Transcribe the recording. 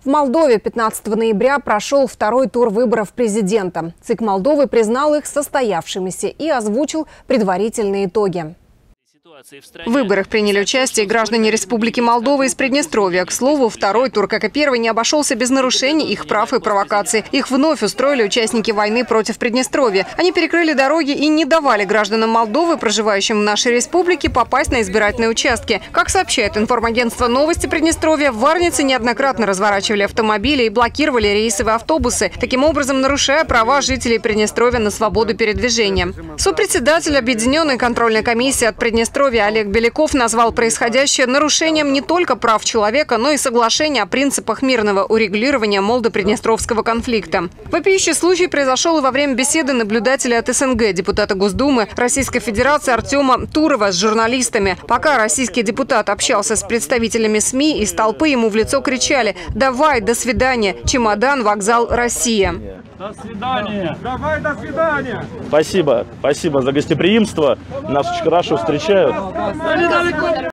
В Молдове 15 ноября прошел второй тур выборов президента. ЦИК Молдовы признал их состоявшимися и озвучил предварительные итоги. В выборах приняли участие граждане Республики Молдова из Приднестровья. К слову, второй тур, как и первый, не обошелся без нарушений их прав и провокаций. Их вновь устроили участники войны против Приднестровья. Они перекрыли дороги и не давали гражданам Молдовы, проживающим в нашей республике, попасть на избирательные участки. Как сообщает информагентство «Новости Приднестровья», в Варнице неоднократно разворачивали автомобили и блокировали рейсовые автобусы, таким образом нарушая права жителей Приднестровья на свободу передвижения. Сопредседатель Объединенной контрольной комиссии от Приднестровья Олег Беляков назвал происходящее нарушением не только прав человека, но и соглашения о принципах мирного урегулирования молдо-приднестровского конфликта. Вопиющий случай произошел и во время беседы наблюдателя от СНГ, депутата Госдумы Российской Федерации Артема Турова с журналистами. Пока российский депутат общался с представителями СМИ, из толпы ему в лицо кричали: «Давай, до свидания, чемодан, вокзал, Россия». До свидания. Давай, до свидания. Спасибо за гостеприимство. Нас очень хорошо встречают.